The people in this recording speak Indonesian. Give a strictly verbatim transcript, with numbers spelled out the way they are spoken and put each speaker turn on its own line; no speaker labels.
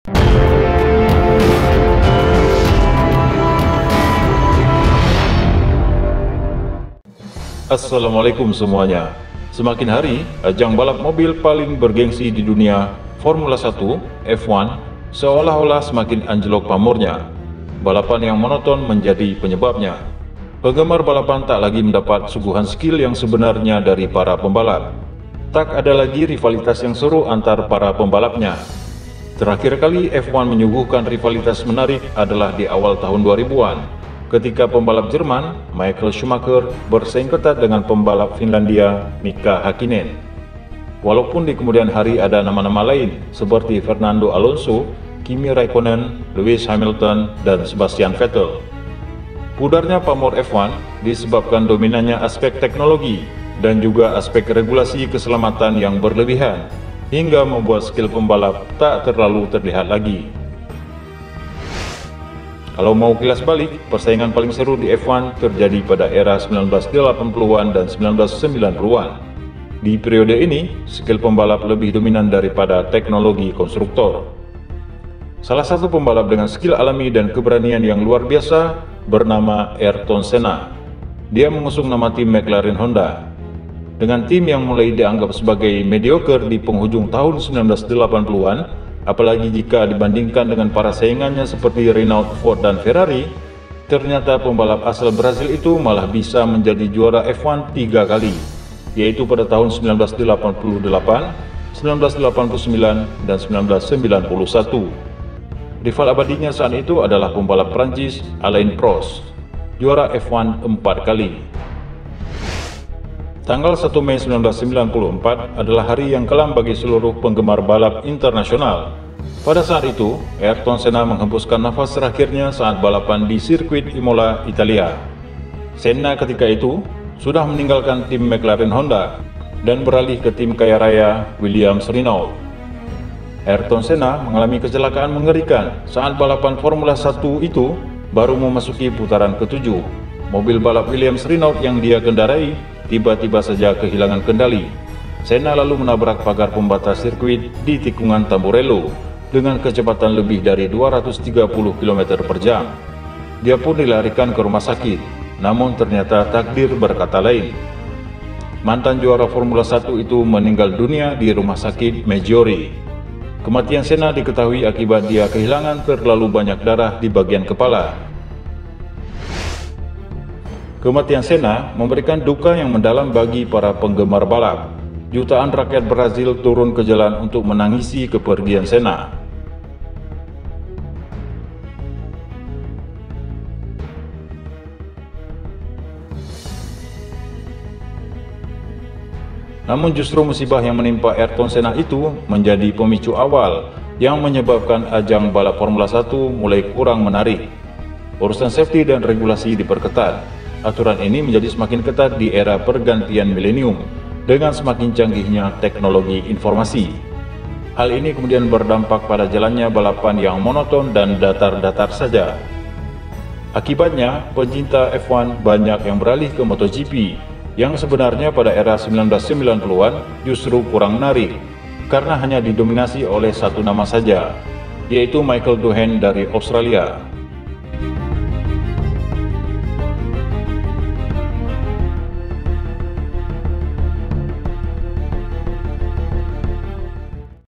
Assalamualaikum semuanya. Semakin hari, ajang balap mobil paling bergengsi di dunia, Formula satu, F satu, seolah-olah semakin anjlok pamornya. Balapan yang monoton menjadi penyebabnya. Penggemar balapan tak lagi mendapat suguhan skill yang sebenarnya dari para pembalap. Tak ada lagi rivalitas yang seru antar para pembalapnya. Terakhir kali F satu menyuguhkan rivalitas menarik adalah di awal tahun dua ribuan, ketika pembalap Jerman, Michael Schumacher, bersaing ketat dengan pembalap Finlandia, Mika Häkkinen. Walaupun di kemudian hari ada nama-nama lain, seperti Fernando Alonso, Kimi Raikkonen, Lewis Hamilton, dan Sebastian Vettel. Pudarnya pamor F satu disebabkan dominannya aspek teknologi, dan juga aspek regulasi keselamatan yang berlebihan, hingga membuat skill pembalap tak terlalu terlihat lagi. Kalau mau kilas balik, persaingan paling seru di F satu terjadi pada era sembilan belas delapan puluhan dan sembilan belas sembilan puluhan. Di periode ini, skill pembalap lebih dominan daripada teknologi konstruktor. Salah satu pembalap dengan skill alami dan keberanian yang luar biasa bernama Ayrton Senna. Dia mengusung nama tim McLaren Honda. Dengan tim yang mulai dianggap sebagai mediocre di penghujung tahun sembilan belas delapan puluhan, apalagi jika dibandingkan dengan para saingannya seperti Renault, Ford, dan Ferrari, ternyata pembalap asal Brazil itu malah bisa menjadi juara F satu tiga kali, yaitu pada tahun sembilan belas delapan puluh delapan, sembilan belas delapan puluh sembilan, dan sembilan belas sembilan puluh satu. Rival abadinya saat itu adalah pembalap Prancis Alain Prost, juara F satu empat kali. Tanggal satu Mei sembilan belas sembilan puluh empat adalah hari yang kelam bagi seluruh penggemar balap internasional. Pada saat itu, Ayrton Senna menghembuskan nafas terakhirnya saat balapan di sirkuit Imola, Italia. Senna ketika itu sudah meninggalkan tim McLaren Honda dan beralih ke tim kaya raya Williams Renault. Ayrton Senna mengalami kecelakaan mengerikan saat balapan Formula satu itu baru memasuki putaran ketujuh. Mobil balap Williams Renault yang dia kendarai tiba-tiba saja kehilangan kendali. Senna lalu menabrak pagar pembatas sirkuit di tikungan Tamburello dengan kecepatan lebih dari dua ratus tiga puluh kilometer per jam. Dia pun dilarikan ke rumah sakit, namun ternyata takdir berkata lain. Mantan juara Formula satu itu meninggal dunia di rumah sakit Maggiore. Kematian Senna diketahui akibat dia kehilangan terlalu banyak darah di bagian kepala. Kematian Senna memberikan duka yang mendalam bagi para penggemar balap. Jutaan rakyat Brazil turun ke jalan untuk menangisi kepergian Senna. Namun justru musibah yang menimpa Ayrton Senna itu menjadi pemicu awal yang menyebabkan ajang balap Formula satu mulai kurang menarik. Urusan safety dan regulasi diperketat. Aturan ini menjadi semakin ketat di era pergantian milenium dengan semakin canggihnya teknologi informasi. Hal ini kemudian berdampak pada jalannya balapan yang monoton dan datar-datar saja. Akibatnya, pencinta F satu banyak yang beralih ke MotoGP yang sebenarnya pada era sembilan belas sembilan puluhan justru kurang menarik karena hanya didominasi oleh satu nama saja, yaitu Michael Doohan dari Australia.